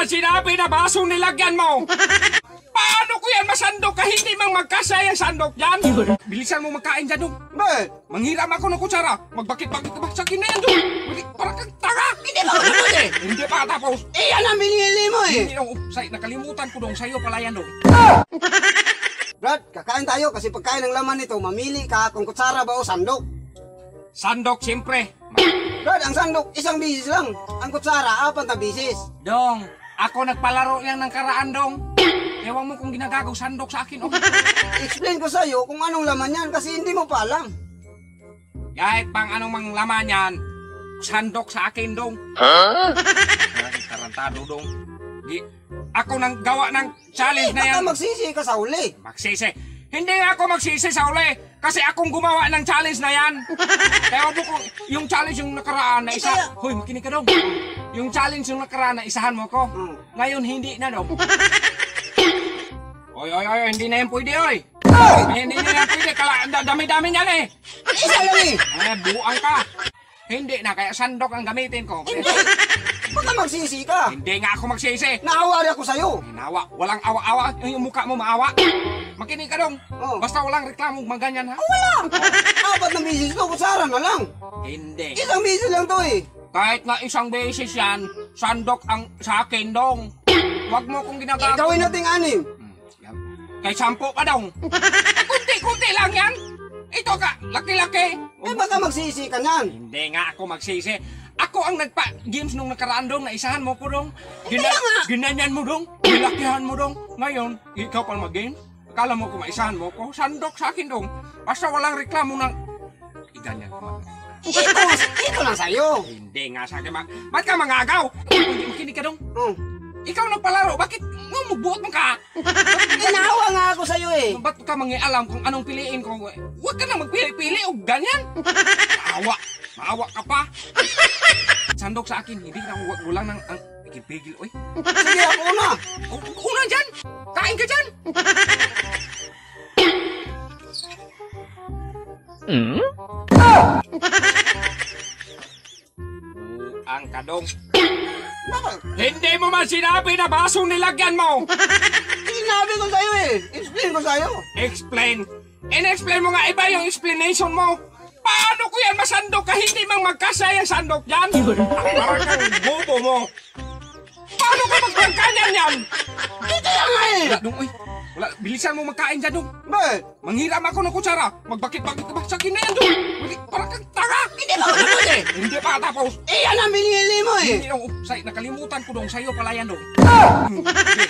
man sinabi na basong nilagyan mo? Paano ko yan masandok ka hindi mang magkasaya ang sandok yan? Bilisan mo magkain dyan dong. Bakit? Manghiram ako ng kutsara. Magbakit-bakit ka ba sa akin na yan dong? Parang kang taga. Hindi ba ako eh? Hindi pa tapos. Yan ang binili mo eh. Hindi dong. Nakalimutan ko dong. Sa'yo pala yan dong. Brad, kakain tayo kasi pagkain ng laman nito, mamili ka kung kutsara ba o sandok. Sandok siyempre. Brad, ang sandok isang bisis lang. Ang kutsara, 4 na bisis. Dong, ako nagpalaro yan ng karaan dong. Ewan mo kung ginagagaw sandok sa akin. Okay. Explain ko sa'yo kung anong laman yan kasi hindi mo pa alam. Kahit pang anong mang laman yan, sandok sa akin dong. Tarantado dong. Ako nang gawa ng challenge na yan. Baka magsisi ka sa uli. Magsisi. Hindi nga ako magsisi sa uli. Kasi akong gumawa ng challenge na yan. Kaya mo kung yung challenge yung nakaraan na isa. Hoy, makinig ka dong. Yung challenge yung nakaraan na isahan mo ko. Ngayon hindi na dong. Oy, hindi na yan pwede, oy. Hindi na yan pwede. Dami-dami niyan eh. Isa lang eh. Buang ka. Hindi na, kaya sandok ang gamitin ko. Hindi. Baka magsisi ka. Hindi nga ako magsisi. Naawari ako sa'yo. Nawa, walang awa-awa. Yung mukha mo maawa. Makinig ka dong. Basta walang reklamo maganyan ha. Wala. 4 na bisis to, kutsara na lang. Hindi. Isang bisis lang to eh. Kahit na isang beses yan, sandok ang sa akin dong. Huwag mo kong ginagawa. Gawin nating 6. Kay 10 ka dong. Kunti-kunti lang yan. Ito ka, laki-laki. Baka magsisi ka niyan. Hindi nga ako magsisi. Ako ang nagpa-games nung nakaraan dong, na isahan mo ko dong. Ginanyan mo dong, nilakihan mo dong. Ngayon, ikaw pa mag-game. Akala mo kung maisahan mo ko, sandok sa akin dong. Basta walang reklamo ng... Iganyan ko. Ito lang sa'yo. Hindi nga sa akin. Ba't ka mangagaw? Makinig ka dong. Ikaw nagpalaro, bakit magbuot mo ka? Ginawa nga ako sa'yo eh. Ba't ka mangialam kung anong piliin ko? Huwag ka na magpili-pili o ganyan. Maawa ka pa. Sandok sa akin, hindi na gulang ng pigil-pigil. Uy. Sige, ako una. Una dyan. Kain ka dyan. Ang kadong. Hindi mo man sinabi na basong nilagyan mo. Sinabi ko sa'yo eh. Explain ko sa'yo. Explain. In-explain mo nga iba yung explanation mo. Paano ko yan masandok ka hindi mang magkasaya ang sandok yan? Parang kang bobo mo. Paano ka magpagkanyan yan? Dito lang nga eh. Wala, bilisan mo magkain dyan dong. Bakit? Manghiram ako ng kutsara. Magbakit-bakit ka ba sa akin na yan dong? Parang kang taga. Hindi ba ako eh? Hindi pa tapos. Yan ang binili mo eh. Hindi dong. Nakalimutan ko dong. Sa'yo pala yan dong.